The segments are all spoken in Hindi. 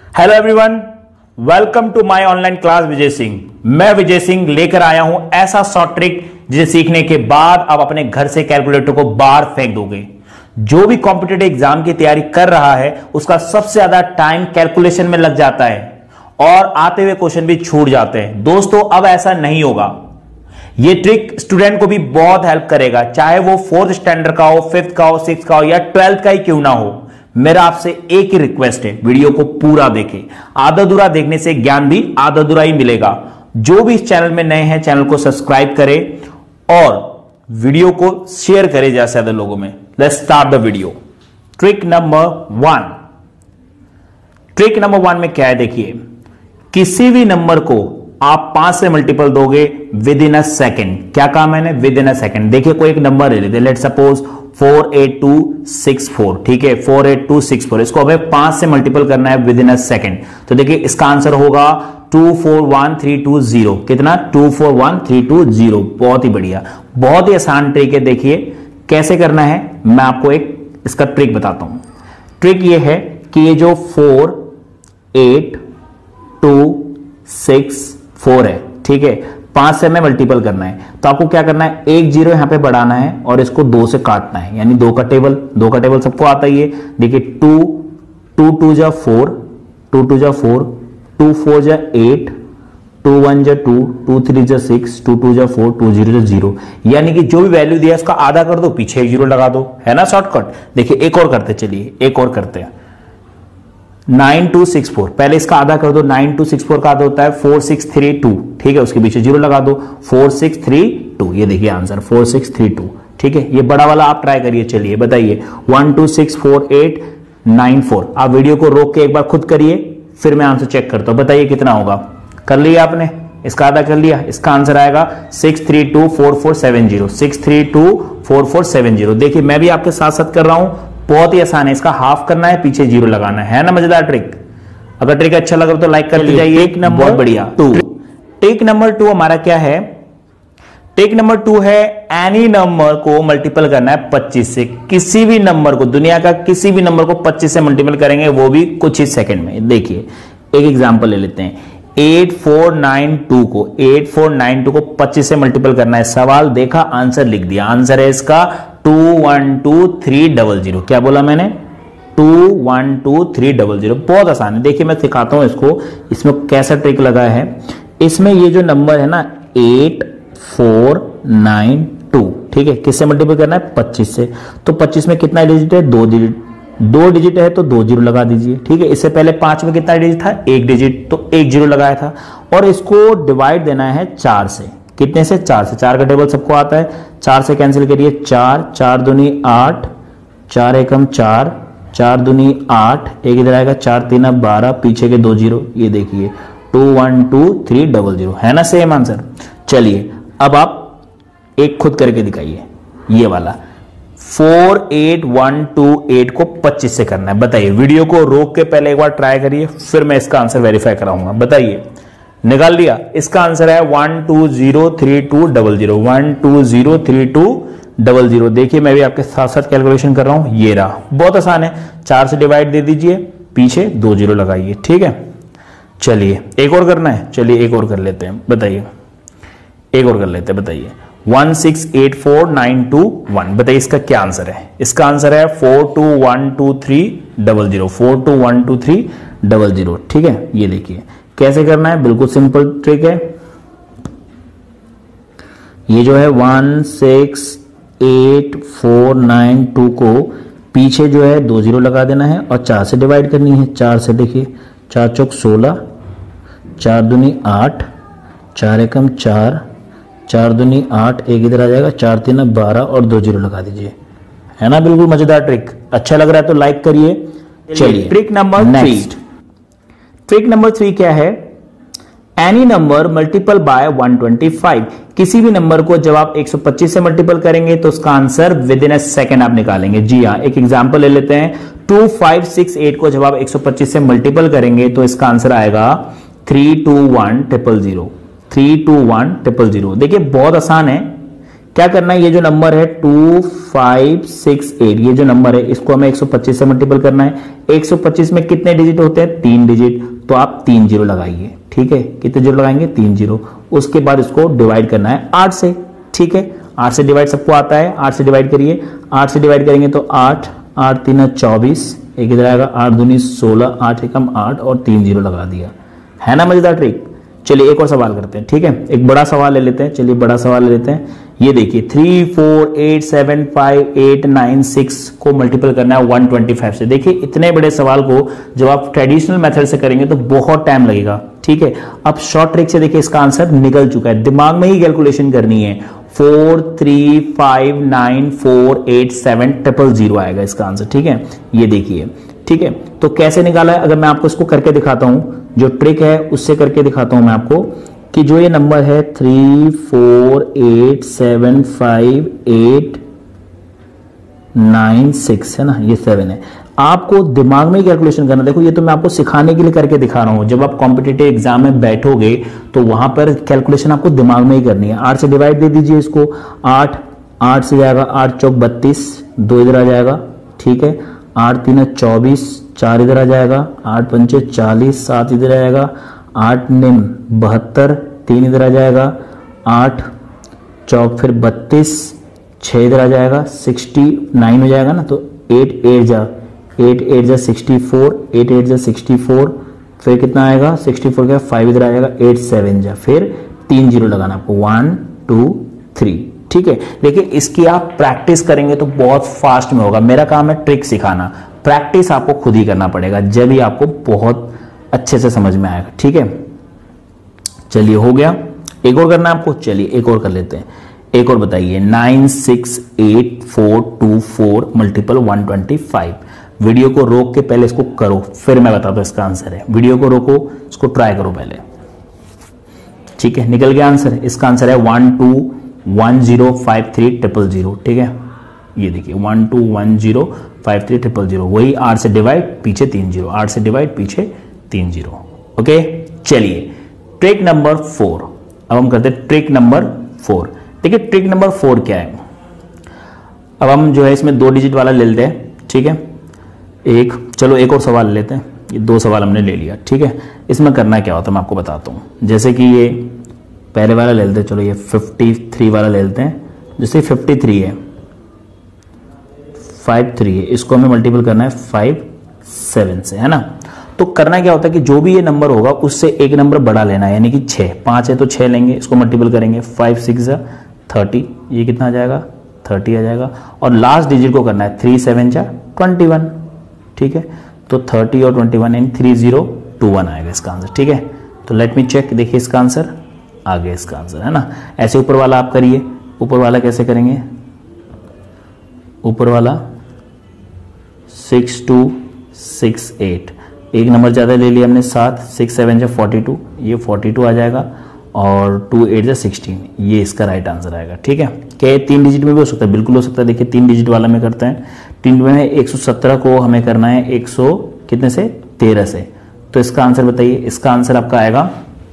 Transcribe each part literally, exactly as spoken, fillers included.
Hello everyone, welcome to my online class Vijay Singh. मैं विजय सिंह लेकर आया हूं ऐसा शॉर्ट ट्रिक जिसे सीखने के बाद आप अपने घर से कैलकुलेटर को बाहर फेंक दोगे। जो भी कॉम्पिटिटिव एग्जाम की तैयारी कर रहा है उसका सबसे ज्यादा टाइम कैलकुलेशन में लग जाता है और आते हुए क्वेश्चन भी छूट जाते हैं। दोस्तों, अब ऐसा नहीं होगा। ये ट्रिक स्टूडेंट को भी बहुत हेल्प करेगा, चाहे वो फोर्थ स्टैंडर्ड का हो, फिफ्थ का हो, सिक्स का हो या ट्वेल्थ का ही क्यों ना हो। मेरा आपसे एक ही रिक्वेस्ट है, वीडियो को पूरा देखें। आधा अधूरा देखने से ज्ञान भी आधा अधूरा ही मिलेगा। जो भी इस चैनल में नए हैं, चैनल को सब्सक्राइब करें और वीडियो को शेयर करें ज्यादा से ज्यादा लोगों में। Let's start the video. Trick number one. Trick number one में क्या है, देखिए, किसी भी नंबर को आप पांच से मल्टीपल दोगे विद इन अ सेकेंड। क्या कहा मैंने? Within a second. देखिए, कोई एक नंबर ले लेते, let suppose four eight two six four, ठीक है, four eight two six four. इसको हमें पांच से मल्टीपल करना है विद इन अ सेकेंड। तो देखिए इसका आंसर होगा two four one three two zero. कितना? Two four one three two zero. बहुत ही बढ़िया, बहुत ही आसान ट्रिक है। देखिए कैसे करना है, मैं आपको एक इसका ट्रिक बताता हूं। ट्रिक ये है कि ये जो four eight two six four है, ठीक है, पांच से हमें मल्टीपल करना है। तो आपको क्या करना है, एक जीरो यहां पे बढ़ाना है और इसको दो से काटना है, यानी दो का टेबल। दो का टेबल सबको आता ही है। देखिए टू टू टू जा फोर, टू टू जा फोर, टू फोर जा एट, टू वन जा टू, टू थ्री जा सिक्स, टू टू जा फोर, टू जीरो जा जीरो। यानी कि जो भी वैल्यू दिया उसका आधा कर दो, पीछे एक जीरो लगा दो, है ना शॉर्टकट। देखिए एक और करते, चलिए एक और करते हैं। नाइन टू सिक्स फोर, पहले इसका आधा कर दो। नाइन टू सिक्स फोर का आधा होता है फोर सिक्स थ्री टू, ठीक है, उसके पीछे जीरो लगा दो। फोर सिक्स थ्री टू, ये देखिए answer four six three two, ठीक है। ये बड़ा वाला आप ट्राई करिए। चलिए बताइए, one two six four eight nine four. आप वीडियो को रोक के एक बार खुद करिए, फिर मैं आंसर चेक करता हूं। बताइए कितना होगा। कर लिया आपने? इसका आधा कर लिया। इसका आंसर आएगा six three two four four seven zero, six three two four four seven zero. देखिए मैं भी आपके साथ साथ कर रहा हूं, बहुत ही आसान है। इसका हाफ करना है, पीछे जीरो लगाना है ना। मजेदार ट्रिक। अगर ट्रिक अच्छा लगा तो लाइक करते जाइए। ट्रिक नंबर बहुत बढ़िया टू। ट्रिक नंबर टू हमारा क्या है? ट्रिक नंबर टू है एनी नंबर को मल्टीपल करना है पच्चीस से। किसी भी नंबर को, दुनिया का किसी भी नंबर को पच्चीस से मल्टीपल करेंगे, वो भी कुछ ही सेकंड में। देखिए एक एग्जांपल ले लेते हैं। एट फोर नाइन टू को एट फोर नाइन टू को पच्चीस से मल्टीपल करना है। सवाल देखा, आंसर लिख दिया। आंसर है इसका two one two three double zero. क्या बोला मैंने? Two one two three double zero. बहुत आसान है। देखिए मैं सिखाता हूं इसको, इसमें कैसा ट्रिक लगा है। इसमें ये जो नंबर है ना एट फोर नाइन टू, ठीक है, किससे मल्टीपल करना है? पच्चीस से। तो पच्चीस में कितना डिजिट है? दो डिजिट। दो डिजिट है तो दो जीरो लगा दीजिए, ठीक है। इससे पहले पांच में कितना डिजिट था? एक डिजिट, तो एक जीरो लगाया था। और इसको डिवाइड देना है चार से। कितने से? चार से। चार का टेबल सबको आता है, चार से कैंसिल करिए। चार, चार दूनी आठ, चार एकम चार, चार दूनी आठ, एक इधर आएगा, चार तीन बारह, पीछे के दो जीरो। ये देखिए two one two three double zero, है ना सेम आंसर। चलिए अब आप एक खुद करके दिखाइए, ये वाला four eight one two eight को पच्चीस से करना है। बताइए, वीडियो को रोक के पहले एक बार ट्राई करिए, फिर मैं इसका आंसर वेरीफाई कराऊंगा। बताइए, निकाल लिया? इसका आंसर है one two zero three two double zero, one two zero three two double zero. देखिए मैं भी आपके साथ साथ कैलकुलेशन कर रहा हूं। ये रहा, बहुत आसान है। चार से डिवाइड दे दीजिए, पीछे दो जीरो लगाइए, ठीक है। चलिए एक और करना है। चलिए एक और कर लेते हैं। बताइए, एक और कर लेते हैं। बताइए, one six eight four nine two one. बताइए इसका क्या आंसर है? इसका आंसर है four two one two three double zero, four two one two three double zero, ठीक है। ये देखिए कैसे करना है, बिल्कुल सिंपल ट्रिक है। ये जो है one six eight four nine two को पीछे जो है दो जीरो लगा देना है और चार से डिवाइड करनी है। चार से, देखिए चार चौक सोलह, चार दूनी आठ, चार एकम चार, चार दूनी आठ, एक इधर आ जाएगा, चार तीन बारह और दो जीरो लगा दीजिए, है ना। बिल्कुल मजेदार ट्रिक। अच्छा लग रहा है तो लाइक करिए। चलिए trick number next. Trick number three क्या है? Any number multiple by one twenty five. किसी भी नंबर को जब आप एक सौ पच्चीस से मल्टीपल करेंगे तो उसका answer within a second आप निकालेंगे। जी हाँ, एक एग्जांपल ले लेते हैं। टू फाइव सिक्स एट को जब आप एक सौ पच्चीस से मल्टीपल करेंगे तो इसका आंसर आएगा three two one triple zero, three two one triple zero. देखिए बहुत आसान है, क्या करना है, ये जो नंबर है टू फाइव सिक्स एट, ये जो नंबर है इसको हमें एक सौ पच्चीस से मल्टीपल करना है। एक सौ पच्चीस में कितने डिजिट होते हैं, तीन डिजिट, तो आप तीन जीरो लगाइए। ठीक है, कितने जीरो लगाएंगे, तीन जीरो। उसके बाद इसको डिवाइड करना है आठ से। ठीक है, आठ से डिवाइड सबको आता है, आठ से डिवाइड करिए। आठ से डिवाइड करेंगे तो आठ, आठ तीन चौबीस, एक इधर आएगा आठ दूनी सोलह, आठ एकम आठ और तीन जीरो लगा दिया। है ना मजेदार ट्रिक। चलिए एक और सवाल करते हैं। ठीक है, एक बड़ा सवाल ले लेते हैं। चलिए बड़ा सवाल ले लेते हैं। ये देखिए three four eight seven five eight nine six को मल्टीपल करना है वन ट्वेंटी फाइव से। देखिए इतने बड़े सवाल को जब आप ट्रेडिशनल मेथड से करेंगे तो बहुत टाइम लगेगा। ठीक है, अब शॉर्ट ट्रिक से देखिए इसका आंसर निकल चुका है, दिमाग में ही कैलकुलेशन करनी है। Four three five nine four eight seven triple zero आएगा इसका आंसर। ठीक है, ये देखिए। ठीक है, तो कैसे निकाला है, अगर मैं आपको इसको करके दिखाता हूं, जो ट्रिक है उससे करके दिखाता हूं मैं आपको, कि जो ये नंबर है three four eight seven five eight nine six है ना, ये सेवन है। आपको दिमाग में ही कैलकुलेशन करना। देखो ये तो मैं आपको सिखाने के लिए करके दिखा रहा हूं, जब आप कॉम्पिटिटिव एग्जाम में बैठोगे तो वहां पर कैलकुलेशन आपको दिमाग में ही करनी है। आठ से डिवाइड दे दीजिए इसको, आठ, आठ से जाएगा आठ चौक बत्तीस, दो इधर आ जाएगा। ठीक है, आठ तीन चौबीस, चार इधर आ जाएगा, आठ पंचे चालीस, सात इधर आ जाएगा, आठ निम बहत्तर, तीन इधर आ जाएगा, आठ चौक फिर बत्तीस, छह इधर आ जाएगा, सिक्सटी नाइन हो जाएगा ना, तो एट एट जा एट एट जा सिक्सटी फोर, एट एट जा सिक्सटी फोर, फिर कितना आएगा सिक्सटी फोर का फाइव इधर आ जाएगा, एट सेवन जा, फिर तीन जीरो लगाना आपको, वन टू थ्री। ठीक है, देखिए इसकी आप प्रैक्टिस करेंगे तो बहुत फास्ट में होगा। मेरा काम है ट्रिक सिखाना, प्रैक्टिस आपको खुद ही करना पड़ेगा, जब ही आपको बहुत अच्छे से समझ में आएगा। ठीक है, चलिए हो गया। एक और करना है आपको, चलिए एक और कर लेते हैं। एक और बताइए, nine six eight four two four multiple one twenty five. Video को रोक के पहले इसको करो, फिर मैं बताता हूं इसका आंसर है। वीडियो को रोको, इसको ट्राई करो पहले। ठीक है, निकल गया आंसर। इसका आंसर है one two one zero five three triple zero. ठीक है, ये देखिए one two one zero five three triple zero, वही आठ से डिवाइड पीछे तीन जीरो, आठ से डिवाइड पीछे तीन जीरो। ओके, चलिए ट्रिक नंबर फोर। अब हम करते हैं ट्रिक नंबर फोर। देखिए ट्रिक नंबर फोर क्या है। अब हम जो है इसमें दो डिजिट वाला ले लेते हैं। ठीक है, एक, चलो एक और सवाल लेते हैं। ये दो सवाल हमने ले लिया। ठीक है, इसमें करना क्या होता है मैं आपको बताता हूं। जैसे कि ये पहले वाला ले लेते हैं, चलो ये फिफ्टी थ्री वाला ले लेते हैं। जैसे फिफ्टी थ्री है, फाइव थ्री है, इसको हमें मल्टीपल करना है फाइव सेवन से, है ना। तो करना क्या होता है कि जो भी ये नंबर होगा उससे एक नंबर बड़ा लेना है, यानी कि छः, पाँच है तो छः लेंगे, इसको मल्टीपल करेंगे, फाइव सिक्स थर्टी, ये कितना आ जाएगा, थर्टी आ जाएगा। और लास्ट डिजिट को करना है थ्री सेवन जा ट्वेंटी वन। ठीक है, तो थर्टी और ट्वेंटी वन यानी थ्री जीरो टू वन आएगा इसका आंसर। ठीक है, तो लेट मी चेक, देखिए इसका आंसर आ गया, इसका आंसर है ना। ऐसे ऊपर वाला आप करिए। ऊपर वाला कैसे करेंगे, ऊपर वाला सिक्स टू सिक्स एट, एक नंबर ज्यादा ले लिया हमने, सात, सिक्स सेवन जा फोर्टी टू, ये फोर्टी टू आ जाएगा, और टू एट जा सिक्सटीन, ये इसका राइट आंसर आएगा। ठीक है, क्या तीन डिजिट में भी हो सकता है, बिल्कुल हो सकता है। देखिए तीन डिजिट वाला में करते हैं, तीन में एक सौ सत्रह को हमें करना है एक सौ कितने से, तेरह से। तो इसका आंसर बताइए, इसका आंसर आपका आएगा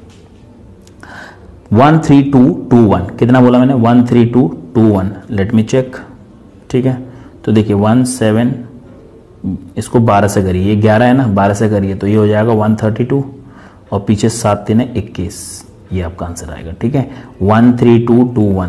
one three two two one. कितना बोला मैंने, one three two two one. Let me check. ठीक है, तो देखिए वन सेवन, इसको बारह से करिए, ये ग्यारह है ना, बारह से करिए तो ये हो जाएगा वन थर्टी टू, और पीछे सात तीन है इक्कीस, ये आपका आंसर आएगा। ठीक है, one three two two one,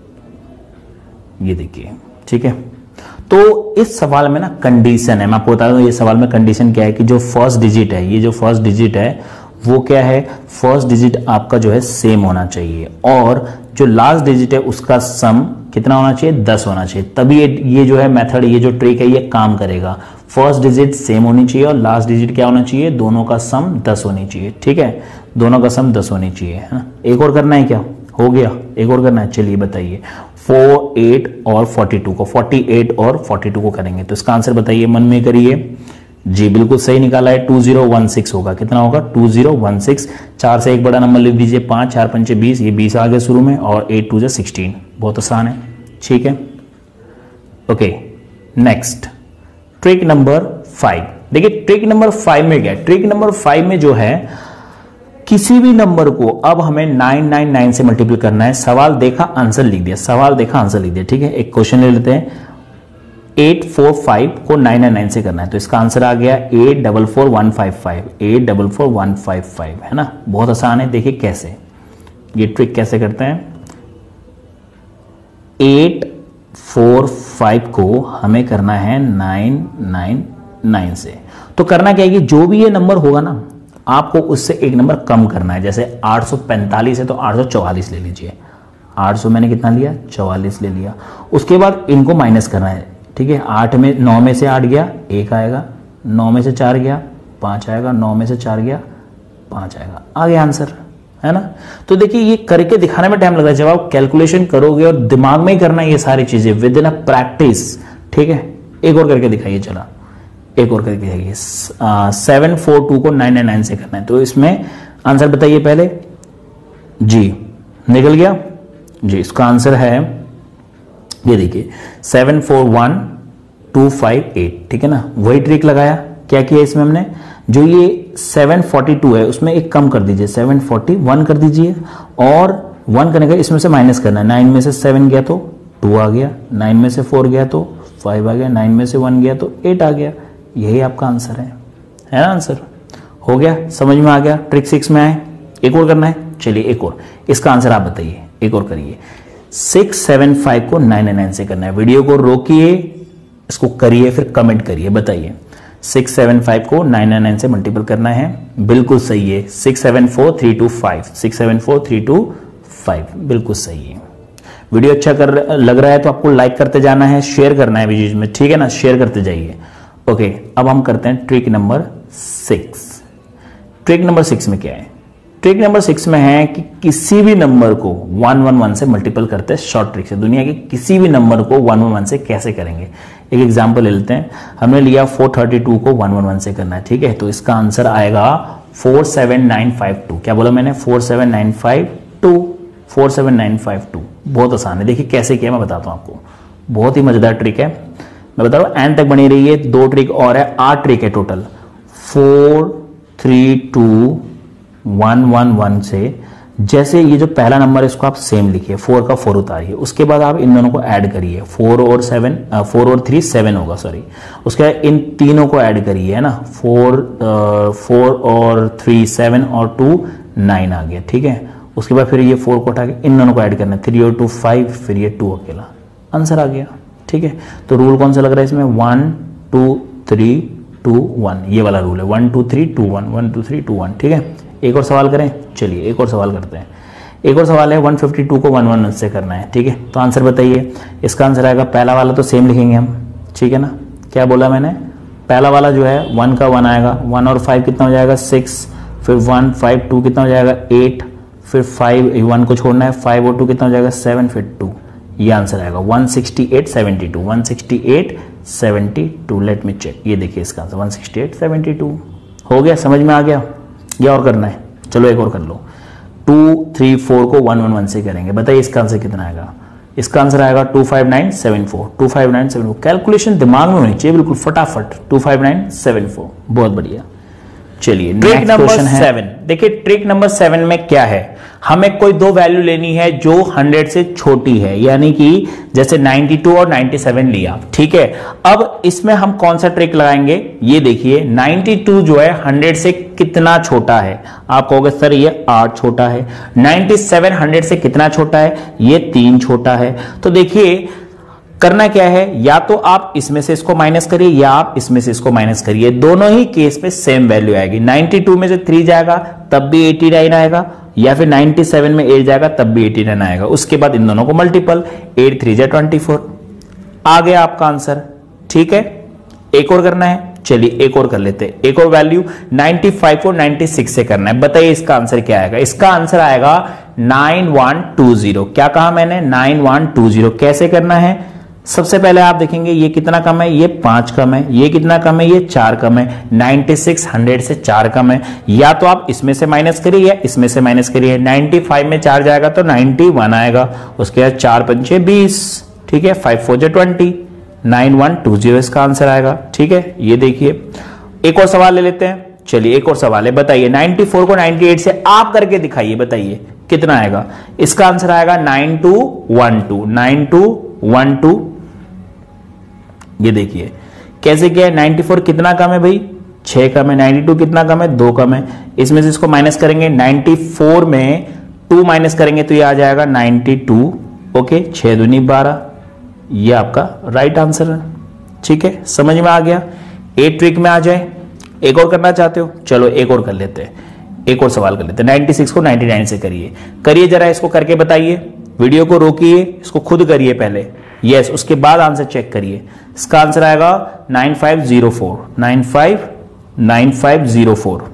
ये देखिए। ठीक है, तो इस सवाल में ना कंडीशन है, मैं आपको बता दूं ये सवाल में कंडीशन क्या है कि जो फर्स्ट डिजिट है, ये जो फर्स्ट डिजिट है वो क्या है, फर्स्ट डिजिट आपका जो है सेम होना चाहिए, और जो लास्ट डिजिट है उसका सम कितना होना चाहिए, दस होना चाहिए, तभी ये, ये जो है मेथड, ये जो ट्रिक है ये काम करेगा। फर्स्ट डिजिट सेम होनी चाहिए और लास्ट डिजिट क्या होना चाहिए, दोनों का सम दस होनी चाहिए। ठीक है, दोनों का सम दस होनी चाहिए, है ना। एक और करना है क्या, हो गया, एक और करना है। चलिए बताइए, फोर एट और फोर्टी टू को, फोर्टी एट और फोर्टी टू को करेंगे तो इसका आंसर बताइए, मन में करिए। जी बिल्कुल सही निकाला है, टू जीरो वन सिक्स होगा। कितना होगा, टू जीरो वन सिक्स। चार से एक बड़ा नंबर लिख दीजिए, पांच, चार पंचे बीस, ये बीस आ गया शुरू में, और एट टू जा सिक्सटीन, बहुत आसान है। ठीक है, okay next trick number five. देखिए ट्रिक नंबर फाइव में क्या है, ट्रिक नंबर फाइव में जो है किसी भी नंबर को अब हमें नाइन नाइन नाइन से मल्टीपल करना है। सवाल देखा आंसर लिख दिया, सवाल देखा आंसर लिख दिया, ठीक है। एक क्वेश्चन ले लेते हैं, एट फोर फाइव को नाइन नाइन नाइन से करना है, तो इसका आंसर आ गया eight double four one five five, eight double four one five five, है ना। बहुत आसान है, देखिए कैसे, ये ट्रिक कैसे करते हैं। एट फोर फाइव को हमें करना है नाइन नाइन नाइन से, तो करना क्या है कि जो भी ये नंबर होगा ना आपको उससे एक नंबर कम करना है। जैसे आठ सौ पैंतालीस है तो आठ सौ चौवालीस ले लीजिए, आठ सौ मैंने कितना लिया, चौवालीस ले लिया। उसके बाद इनको माइनस करना है, ठीक है। आठ में नौ में से आठ गया, एक आएगा, नौ में से चार गया, पांच आएगा, नौ में से चार गया, पांच आएगा, आ गया आंसर, है ना। तो देखिए ये करके दिखाने में टाइम लग रहा है, जब आप कैलकुलेशन करोगे और दिमाग में ही करना है ये सारी चीजें विद इन अ प्रैक्टिस, ठीक है। एक और करके दिखाइए, चला एक और करके दिखाइए। सेवन फोर टू को नाइन नाइन नाइन से करना है, तो इसमें आंसर बताइए पहले जी, निकल गया जी। इसका आंसर है ये देखिए seven four one two five eight, ठीक है ना। वही ट्रिक लगाया, क्या किया इसमें हमने, जो ये सेवन फोर्टी टू है उसमें एक कम कर दीजिए, सेवन फोर्टी वन कर दीजिए, और वन करने का इसमें से माइनस करना है। नाइन में से सेवन गया तो टू आ गया, नाइन में से फोर गया तो फाइव आ गया, नाइन में से वन गया तो एट आ गया। यही आपका आंसर है, है ना। आंसर हो गया, समझ में आ गया। ट्रिक सिक्स में आए, एक और करना है, चलिए एक और। इसका आंसर आप बताइए, एक और करिए। सिक्स सेवन फाइव को नाइन नाइन से करना है। वीडियो को रोकिए, इसको करिए, फिर कमेंट करिए, बताइए। सिक्स सेवन फाइव को नाइन नाइन नाइन से मल्टीपल करना है, बिल्कुल सही है। Six seven four three two five, six seven four three two five, बिल्कुल सही है। वीडियो अच्छा कर लग रहा है तो आपको लाइक करते जाना है, शेयर करना है वीडियो में, ठीक है ना, शेयर करते जाइए। ओके, अब हम करते हैं trick number six. Trick number six में क्या है, ट्रिक नंबर सिक्स में है कि किसी भी नंबर को वन वन वन से मल्टीपल करते हैं शॉर्ट ट्रिक से। दुनिया के किसी भी नंबर को वन वन वन से कैसे करेंगे, एक एग्जांपल ले लेते हैं। हमने लिया फोर थर्टी टू को वन वन वन से करना है, ठीक है। तो इसका आंसर आएगा four seven nine five two. क्या बोला मैंने, four seven nine five two, four seven nine five two. बहुत आसान है, देखिए कैसे किया मैं बताता हूं आपको, बहुत ही मजेदार ट्रिक है, मैं बता रहा हूं। एंड तक बनी रही है, दो ट्रिक और है, आठ ट्रिक है total. Four three two one one one से, जैसे ये जो पहला नंबर है इसको आप सेम लिखिए, फोर का फोर उतारिए, उसके बाद आप इन दोनों को ऐड करिए, फोर और सेवन, फोर और थ्री सेवन होगा, सॉरी। उसके बाद इन तीनों को ऐड करिए, है ना, फोर फोर और थ्री सेवन और टू नाइन आ गया, ठीक है। उसके बाद फिर ये फोर को उठा के इन दोनों को ऐड करना है, थ्री और टू फाइव, फिर ये टू अकेला, आंसर आ गया, ठीक है। तो रूल कौन सा लग रहा है इसमें, one two three two one, ये वाला रूल है, one two three two one, one two three two one, ठीक है। एक और सवाल करें, चलिए एक और सवाल करते हैं। एक और सवाल है वन फिफ्टी टू को वन वन से करना है, ठीक है। तो आंसर बताइए। इसका आंसर आएगा, पहला वाला तो सेम लिखेंगे हम, ठीक है ना। क्या बोला मैंने, पहला वाला जो है वन का वन आएगा, वन और फाइव कितना हो जाएगा, सिक्स, फिर वन फाइव टू कितना हो जाएगा, एट, फिर फाइव, वन को छोड़ना है, फाइव और टू कितना हो जाएगा, सेवन, फिर टू, ये आंसर आएगा one sixty eight seventy two, one sixty eight seventy two. Let me check, ये देखिए इसका answer one sixty eight seventy two. हो गया, समझ में आ गया। या और करना है, चलो एक और कर लो। टू थ्री फोर को वन वन वन से करेंगे, बताइए इसका आंसर कितना आएगा। इसका आंसर आएगा two five nine seven four, two five nine seven four. Calculation दिमाग में होनी चाहिए बिल्कुल फटाफट, two five nine seven four, बहुत बढ़िया। चलिए ट्रिक नंबर सेवन, देखिए ट्रिक नंबर सेवन में क्या है, हमें कोई दो वैल्यू लेनी है जो हंड्रेड से छोटी है, यानी कि जैसे नाइंटी टू और नाइंटी सेवन लिया, ठीक है। अब इसमें हम कौन सा ट्रिक लगाएंगे, ये देखिए नाइंटी टू जो है हंड्रेड से कितना छोटा है, आप कहोगे सर ये आठ छोटा है। नाइंटी सेवन हंड्रेड से कितना छोटा है, ये तीन छोटा है। तो देखिए करना क्या है, या तो आप इसमें से इसको माइनस करिए या आप इसमें से इसको माइनस करिए, दोनों ही केस में सेम वैल्यू आएगी। नाइंटी टू में से थ्री जाएगा तब भी एटी नाइन आएगा, या फिर नाइंटी सेवन में एट जाएगा तब भी एटी नाइन आएगा। उसके बाद इन दोनों को मल्टीपल, एट थ्री जा ट्वेंटी फोर, आ गया आपका आंसर, ठीक है। एक और करना है, चलिए एक और कर लेते हैं। एक और वैल्यू नाइंटी फाइव को नाइंटी सिक्स से करना है, बताइए इसका आंसर क्या आएगा। इसका आंसर आएगा नाइन वन टू जीरो। क्या कहा मैंने, नाइन वन टू जीरो। कैसे करना है, सबसे पहले आप देखेंगे ये कितना कम है, ये पांच कम है, ये कितना कम है, ये चार कम है, नाइंटी सिक्स हंड्रेड से चार कम है। या तो आप इसमें से माइनस करिए या इसमें से माइनस करिए। नाइंटी फाइव में चार जाएगा तो नाइंटी वन आएगा, उसके बाद चार पंचे बीस, ठीक है, फाइव फोर जो twenty, nine one two zero इसका आंसर आएगा, ठीक है। ये देखिए एक और सवाल ले लेते हैं, चलिए एक और सवाल है, बताइए चौरानवे को अट्ठानवे से आप करके दिखाइए, बताइए कितना आएगा। इसका आंसर आएगा nine two one two, nine two one two. ये देखिए कैसे क्या है, चौरानवे कितना कम है भाई, छह कम है, बानवे कितना कम है, दो कम है। इसमें से इसको माइनस करेंगे, चौरानवे में टू माइनस करेंगे तो ये आ जाएगा बानवे। ओके, छह दूनी बारह, ये आपका राइट आंसर है। ठीक है, समझ में आ गया। ए ट्रिक में आ जाए, एक और करना चाहते हो, चलो एक और कर लेते हैं, एक और सवाल कर लेते हैं। छियानवे को निन्यानवे से करिए, करिए जरा, इसको करके बताइए। वीडियो को रोकिए, इसको खुद करिए पहले, यस, उसके बाद आंसर चेक करिए। इसका आंसर आएगा nine five zero four, nine five nine five zero four.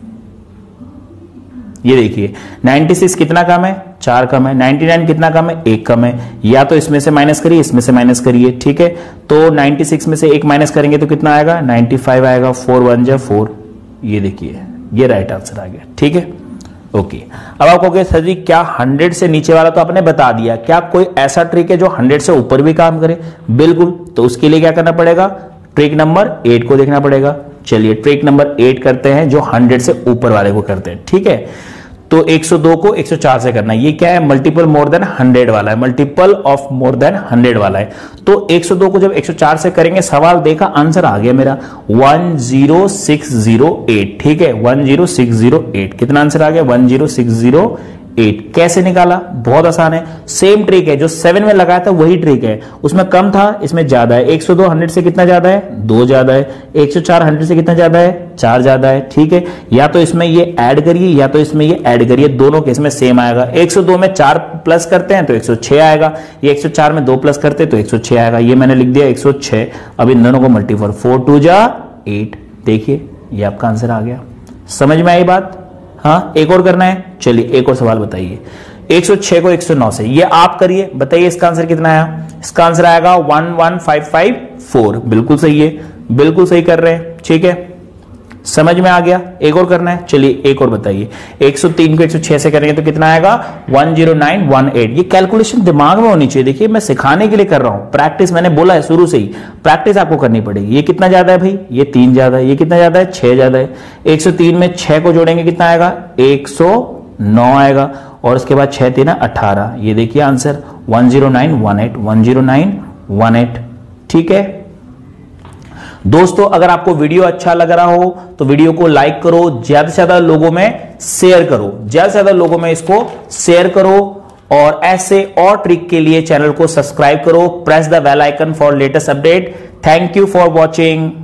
ये देखिए छियानवे कितना कम है, चार कम है, निन्यानवे कितना कम है, एक कम है। या तो इसमें से माइनस करिए, इसमें से माइनस करिए। ठीक है, तो छियानवे में से एक माइनस करेंगे तो कितना आएगा, पचानवे आएगा, फोर वन जा फोर। ये देखिए ये राइट आंसर आ गया। ठीक है, ओके। अब आप कहोगे सर जी क्या हंड्रेड से नीचे वाला तो आपने बता दिया, क्या कोई ऐसा ट्रिक है जो हंड्रेड से ऊपर भी काम करे? बिल्कुल, तो उसके लिए क्या करना पड़ेगा, ट्रिक नंबर एट को देखना पड़ेगा। चलिए ट्रिक नंबर एट करते हैं जो हंड्रेड से ऊपर वाले को करते हैं। ठीक है, तो एक सौ दो को एक सौ चार से करना है। ये क्या है, मल्टीपल मोर देन हंड्रेड वाला है, multiple of more than hundred वाला है। तो एक सौ दो को जब एक सौ चार से करेंगे, सवाल देखा, आंसर आ गया मेरा one zero six zero eight. ठीक है, one zero six zero eight, कितना आंसर आ गया, one zero six zero eight. कैसे निकाला, बहुत आसान है, सेम ट्रिक है जो सेवन में लगाया था वही ट्रिक है। उसमें कम था, इसमें ज्यादा है। एक सौ दो हंड्रेड से कितना ज्यादा है, दो ज्यादा है। एक सौ चार हंड्रेड से कितना ज्यादा है, चार ज्यादा है। ठीक है, या तो इसमें ये ऐड करिए या तो इसमें ये ऐड करिए, दोनों केस में सेम आएगा। एक सौ दो में चार प्लस करते हैं तो एक सौ छह आएगा, ये एक सौ चार में दो प्लस करते हैं तो एक सौ छह आएगा। ये मैंने लिख दिया एक सौ छह। अब इन दोनों को मल्टीपल, फोर टू जा एट। देखिए ये आपका आंसर आ गया। समझ में आई बात? हाँ, एक और करना है। चलिए एक और सवाल बताइए, एक सौ छह को एक सौ नौ से, ये आप करिए, बताइए इसका आंसर कितना आया। इसका आंसर आएगा one one five five four. बिल्कुल सही है, बिल्कुल सही कर रहे हैं। ठीक है, समझ में आ गया। एक और करना है, चलिए एक और बताइए। एक सौ तीन को एक सौ छह से करेंगे तो कितना आएगा, one zero nine one eight. ये कैलकुलेशन दिमाग में होनी चाहिए। देखिए मैं सिखाने के लिए कर रहा हूं, प्रैक्टिस मैंने बोला है शुरू से ही, प्रैक्टिस आपको करनी पड़ेगी। ये कितना ज्यादा है भाई, ये तीन ज्यादा है। ये कितना ज्यादा है, छह ज्यादा है। एक सौ तीन में छह को जोड़ेंगे कितना आएगा, एक सौ नौ आएगा, और उसके बाद छह तीन अठारह। ये देखिए answer one zero nine one eight, one zero nine one eight. ठीक है दोस्तों, अगर आपको वीडियो अच्छा लग रहा हो तो वीडियो को लाइक करो, ज्यादा से ज्यादा लोगों में शेयर करो, ज्यादा से ज्यादा लोगों में इसको शेयर करो, और ऐसे और ट्रिक के लिए चैनल को सब्सक्राइब करो। Press the bell icon for latest update. Thank you for watching.